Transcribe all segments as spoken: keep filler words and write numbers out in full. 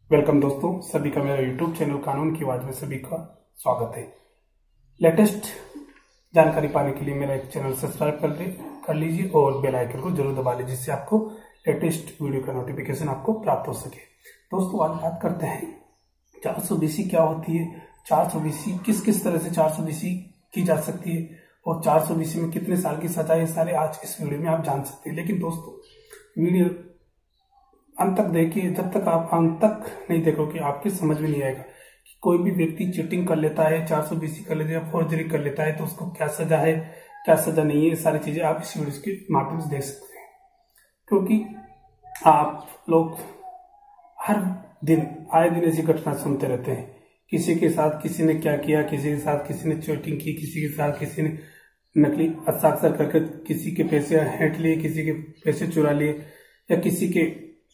Welcome दोस्तों, सभी का मेरा यूट्यूब चैनल कानून की आवाज में सभी का स्वागत है। लेटेस्ट जानकारी पाने के लिए मेरा एक चैनल सब्सक्राइब कर ले कर लीजिए और बेल आइकन को जरूर दबा लीजिए, जिससे आपको लेटेस्ट वीडियो का नोटिफिकेशन आपको प्राप्त हो सके। दोस्तों, आज बात करते हैं चार सौ बीसी क्या होती है, चार सौ बीसी किस किस तरह से चार सौ बीसी की जा सकती है और चार सौ बीसी में कितने साल की सजा है, सारे आज इस वीडियो में आप जान सकते हैं। लेकिन दोस्तों, वीडियो अंत तक देखिए। जब तक आप अंत तक नहीं देखोगे आपकी समझ में नहीं आएगा कि कोई भी व्यक्ति चीटिंग कर लेता है, चार सौ बीसी कर लेता है, फोर्जरी कर लेता है तो उसको क्या सजा है, क्या सजा नहीं है, सारी चीजें आप इस वीडियो के माध्यम से देख सकते हैं। क्योंकि आप लोग हर दिन आए दिन ऐसी घटना सुनते रहते हैं। किसी के साथ किसी ने क्या किया, किसी के साथ किसी ने चीटिंग की, किसी के साथ किसी ने नकली हस्ताक्षर करके किसी के पैसे हेंट लिए, किसी के पैसे चुरा लिए, या किसी के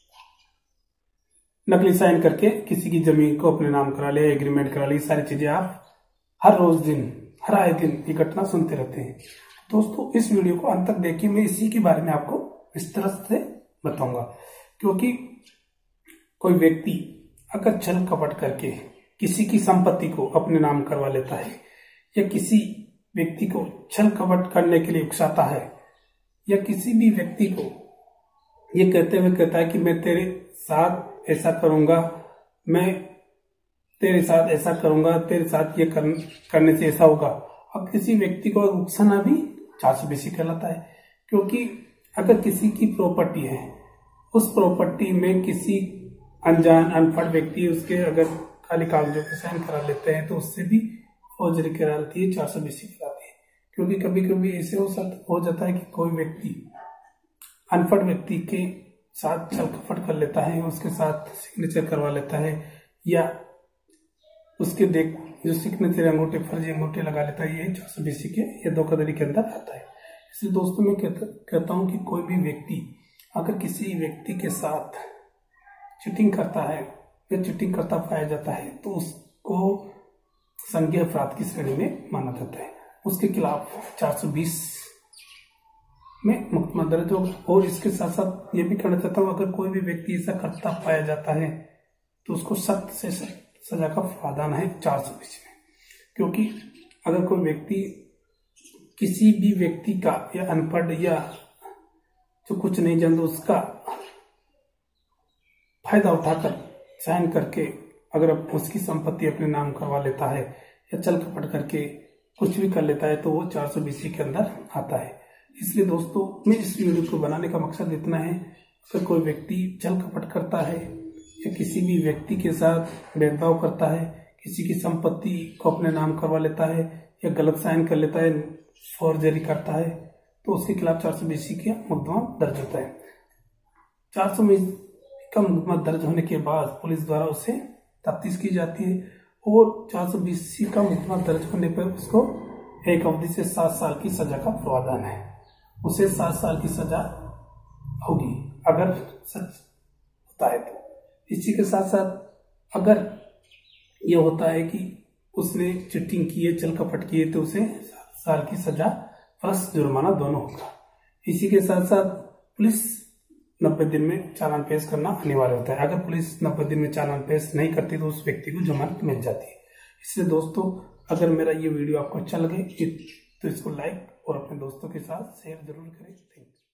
नकली साइन करके किसी की जमीन को अपने नाम करा लिया, एग्रीमेंट करा ली। सारी चीजें आप हर रोज दिन हर आए दिन ये घटना सुनते रहते हैं। दोस्तों, इस वीडियो को अंत तक देखिए। मैं इसी के बारे में आपको विस्तार से बताऊंगा। क्योंकि कोई व्यक्ति अगर छल कपट करके किसी की संपत्ति को अपने नाम करवा लेता है, या किसी व्यक्ति को छल कपट करने के लिए उकसाता है, या किसी भी व्यक्ति को ये कहते हुए कहता है कि मैं तेरे साथ ऐसा करूंगा, मैं तेरे साथ ऐसा करूंगा, तेरे साथ ये कर, करने से ऐसा होगा, अब किसी व्यक्ति को उकसाना भी चार सौ बीसी कहलाता है। क्योंकि अगर किसी की प्रॉपर्टी है, उस प्रॉपर्टी में किसी अनजान अनपढ़ व्यक्ति उसके अगर खाली कागजों पे साइन करा लेते हैं तो उससे भी फौजरी कहलाती है, चार सौ बीसी कहलाती है। क्योंकि कभी कभी ऐसे हो हो जाता है कि कोई व्यक्ति अनपढ़ व्यक्ति के साथ छल कपट कर लेता है, उसके साथ सिग्नेचर करवा लेता है, या उसके देख जो सिग्नेचर अंगूठे फर्जी अंगूठे लगा लेता है, ये चार सौ बीसी के या धोखाधड़ी के अंदर आता है। इसलिए दोस्तों, मैं कहता, कहता हूं कि कोई भी व्यक्ति अगर किसी व्यक्ति के साथ चीटिंग करता है या चीटिंग करता पाया जाता है तो उसको संज्ञेय अपराध की श्रेणी में माना जाता है। उसके खिलाफ चार सौ बीस में मुकदमा दर्ज होगा। और इसके साथ साथ ये भी कहना चाहता हूँ, अगर कोई भी व्यक्ति ऐसा करता पाया जाता है तो उसको सख्त से सख्त सजा का प्रावधान है चार सौ बीसी में। क्योंकि अगर कोई व्यक्ति किसी भी व्यक्ति का या अनपढ़ या जो कुछ नहीं जानता उसका फायदा उठाकर साइन करके अगर उसकी संपत्ति अपने नाम करवा लेता है या चल कपट करके कुछ भी कर लेता है तो वो चार सौ बीसी के अंदर आता है। इसलिए दोस्तों, मैं इस वीडियो को बनाने का मकसद इतना है, अगर कोई व्यक्ति छल कपट करता है या किसी भी व्यक्ति के साथ भेदभाव करता है, किसी की संपत्ति को अपने नाम करवा लेता है या गलत साइन कर लेता है, फॉर्जरी करता है, तो उसके खिलाफ चार सौ बीसी का मुकदमा दर्ज होता है। चार सौ बीसी का मुकदमा दर्ज होने के बाद पुलिस द्वारा उसे तफ्तीश की जाती है और चार सौ बीसी का मुकदमा दर्ज होने पर उसको एक अवधि से सात साल की सजा का प्रावधान है। उसे सात साल की सजा होगी अगर सच होता है तो। इसी के साथ साथ अगर ये होता है कि उसने चीटिंग की है, छल कपट की है, तो उसे सात साल की सजा प्लस जुर्माना दोनों होगा। इसी के साथ साथ पुलिस नब्बे दिन में चालान पेश करना अनिवार्य होता है। अगर पुलिस नब्बे दिन में चालान पेश नहीं करती तो उस व्यक्ति को जमानत मिल जाती है। इसलिए दोस्तों, अगर मेरा ये वीडियो आपको अच्छा लगे तो इसको लाइक और अपने दोस्तों के साथ शेयर जरूर करें। Thank you.